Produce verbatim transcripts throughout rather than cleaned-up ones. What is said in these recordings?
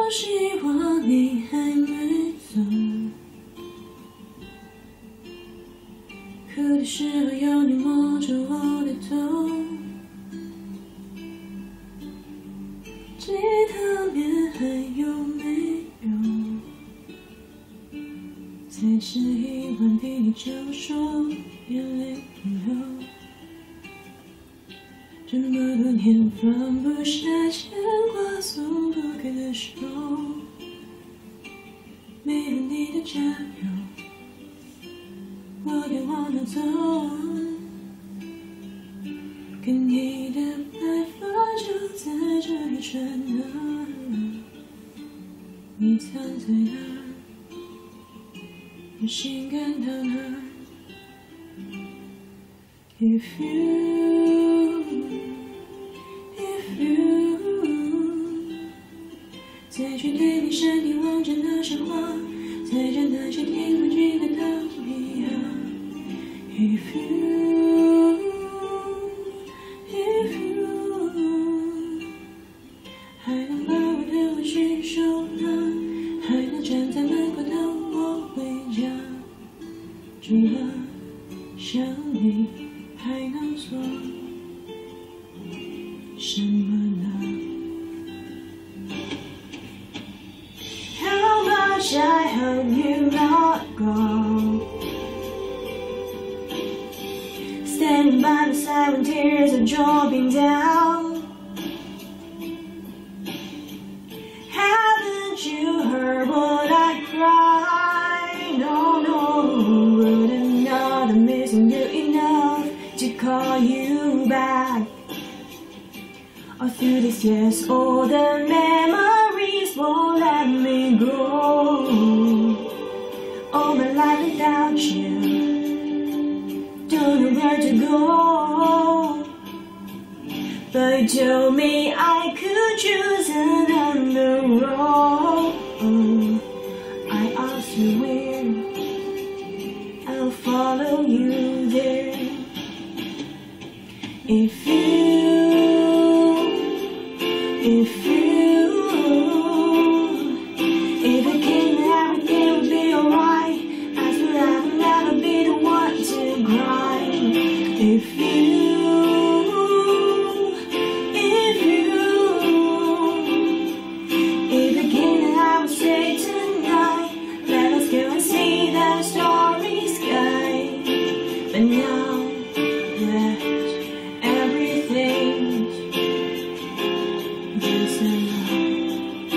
希望你还没走，哭的时候有你摸着我的头，吉他面还有没有？再吃一碗啤酒说眼泪流，这么多年放不下牵挂，松不开的手，没了你的加油，我该往哪走？跟你的白发就在这一刹那，你藏在哪儿？我心感到哪儿 ？If you, if you， 再去对比身体，望着那些花，再将那些听不记得都一样。If you, if you， 还能把我的委屈收纳，还能站在门口等我回家。除了想你，还能做什么呢？ How much I hope you not go, standing by the side when tears are dropping down. Haven't you heard what I cry? No, no, wouldn't not I'm missing you enough to call you back. All through these years, all the memories won't let me go. All my life without you, don't know where to go. But you told me I could choose another road. I asked you where, I'll follow you there. If you, if you, if I can, everything would be alright. I swear I will never be the one to cry. If you, if you, if I can, I would say tonight, let us go and see the starry sky. But now that everything's just enough，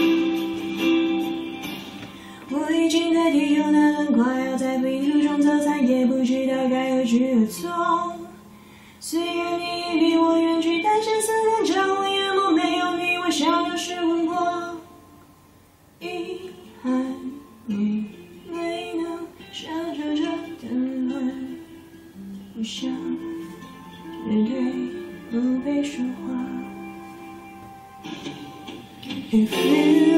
我已经代替有那很快要在拼图中走散，也不知道该何去何从。虽然你离我远去，但是思念着我眼眸，没有你我像有时昏过。遗憾你没能享受这等轮，我想只对不被说话。If you